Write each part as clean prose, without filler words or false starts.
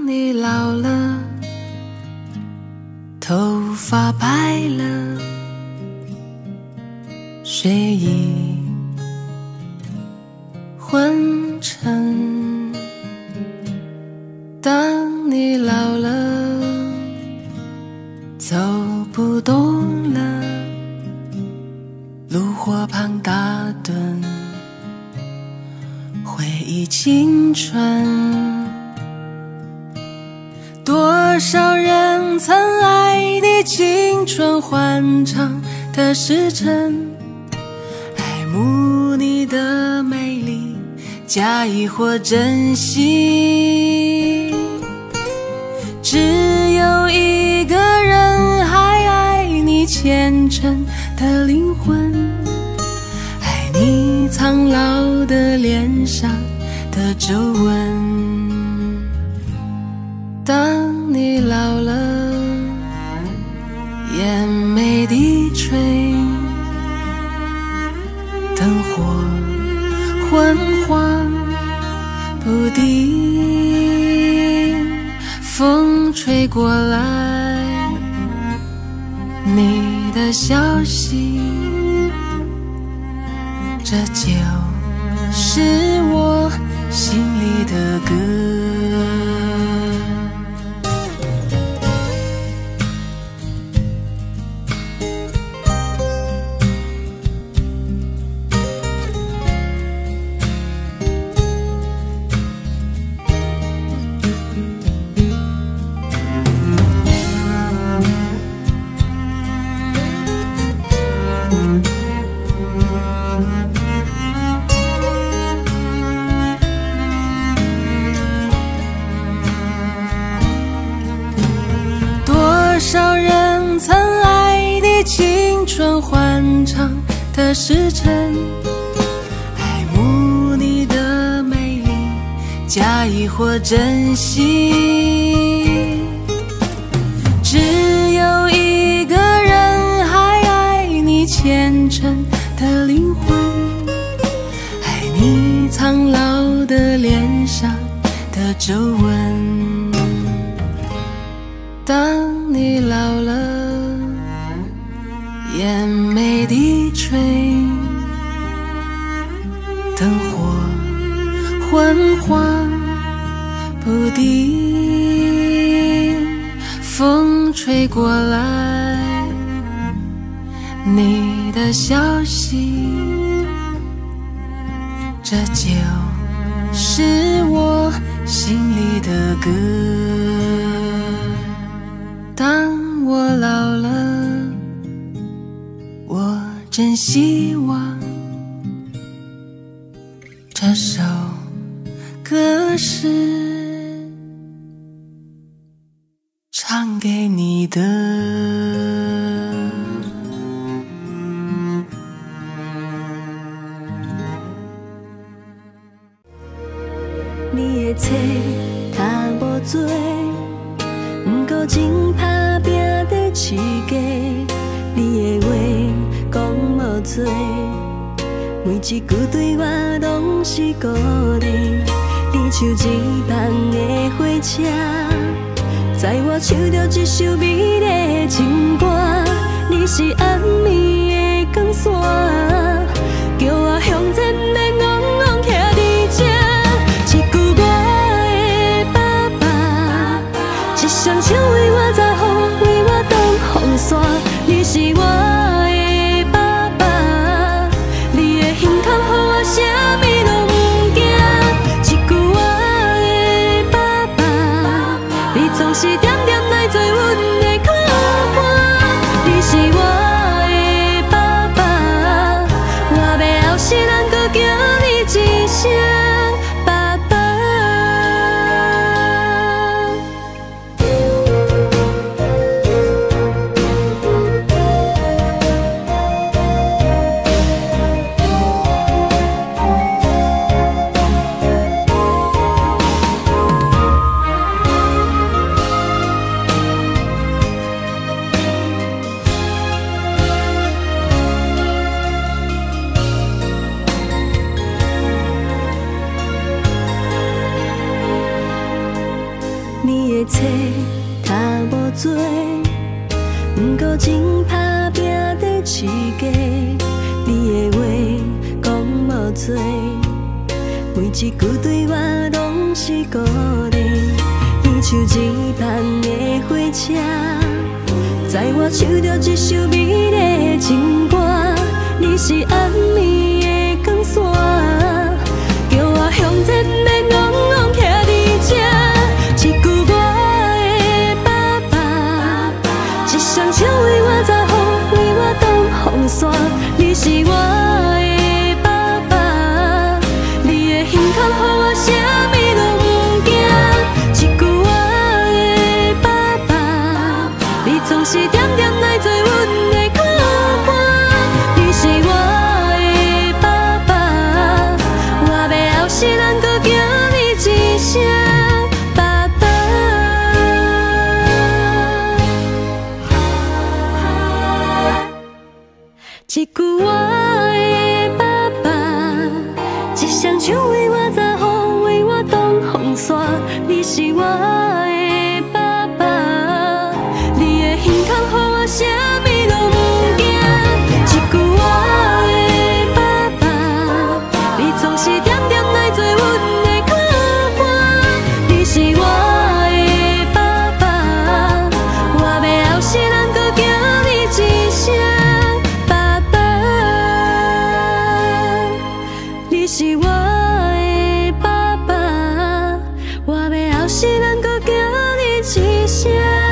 你老了，头发白了，睡意昏沉。当你老了，走不动了，炉火旁打盹，回忆青春。多少人曾爱你青春欢畅的时辰，爱慕你的美丽，假意或真心。只有一个人还爱你虔诚的灵魂，爱你苍老的脸上的皱纹。当你老了，眼眉低垂，灯火昏黄不定，风吹过来你的消息，这就是我心里的歌。多少人曾爱你青春欢畅的时辰，爱慕你的美丽，假意或真心。只有一个人还爱你虔诚的灵魂，爱你苍老的脸上的皱纹。当你老了，眼眉低垂，灯火昏黄不定，风吹过来你的消息，这就是我心里的歌。当我老了，我真希望这首歌是唱给你的。 你的册读无多，不过真打拼在饲家。你的话讲无多，每一句对我拢是鼓励。你像一梦的火车，载我唱着一首美丽的情歌。你是暗暝的光线，叫我向前的戆戆徛伫这。一句我的爸爸，一双手为我查予，为我挡风伞。你是我的爸爸，你的胸口予我啥物拢不惊。一句我的爸爸，你总是点点来做阮的靠伴。你是我的爸爸，我要后世人搁叫你一声爸爸。 你的册读无多，不过真打拼在饲家。你的话讲无多，每一句对我拢是鼓励。伊像一帆的火车，载我唱着一首美丽的情歌。你是暗暝的光线，叫我向前免戆戆徛伫这。一句我的爸爸，一双手为我查好，为我挡风伞。你是我的爸爸，你的胸膛予我啥物拢不惊。一句我的爸爸，你总是点点来做阮的靠伴。你是我的爸爸，我要后世人搁叫你一声爸爸。一句我的爸爸，一双手为我查好，为我挡风伞。你是我的爸爸，你的胸膛予我啥物拢不惊。一句我的爸爸，你总是点点来做阮的靠伴。你是我的爸爸，我要后世人搁叫你一声爸爸。你是我的爸爸，我要后世人搁叫你一声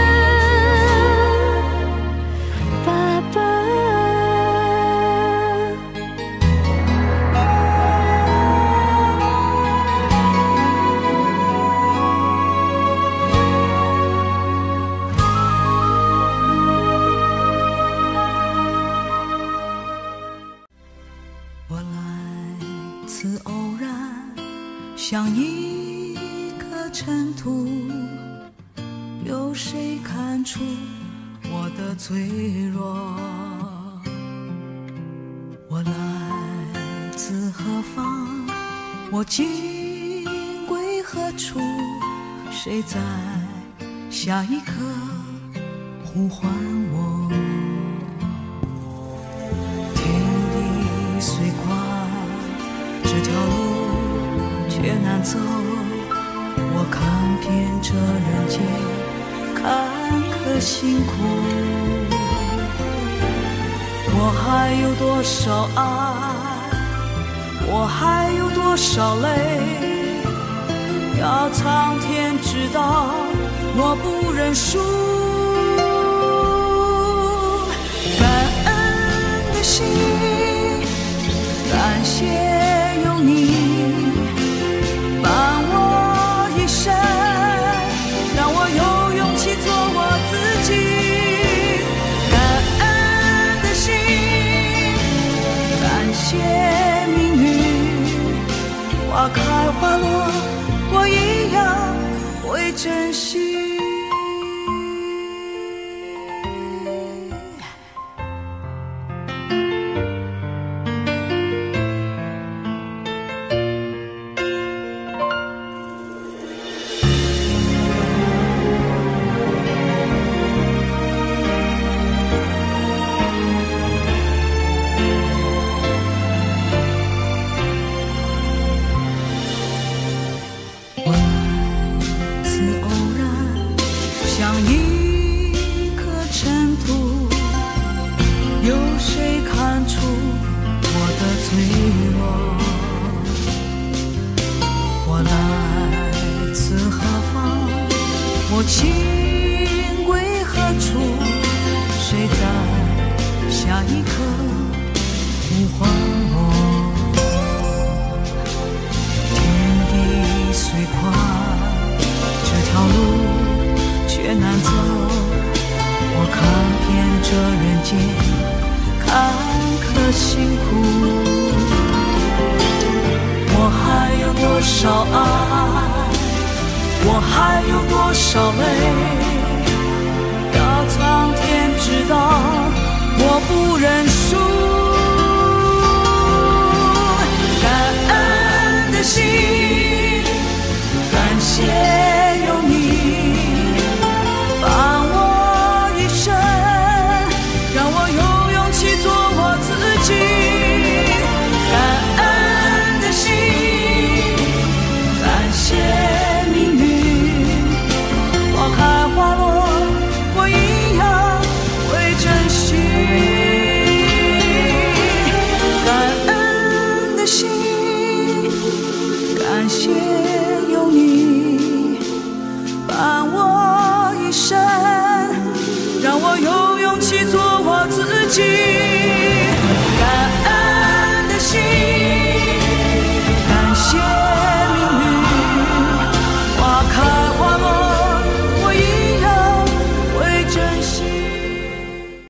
爸爸。 我来自偶然，像一颗尘土，有谁看出我的脆弱？我来自何方？我今归何处？谁在下一刻呼唤我？天地虽宽，这条路却难走。我看遍这人间坎坷辛苦，我还有多少爱，我还有多少泪，要苍天知道，我不认输。感恩的心，感谢有你伴我一生，让我有勇气做我自己。感恩的心，感谢命运，花开花落，我一样会珍惜。情归何处？谁在下一刻呼唤我？天地虽宽，这条路却难走。我看遍这人间坎坷辛苦，我还有多少爱？我还有多少泪？要苍天知道，我不认输。感恩的心，感谢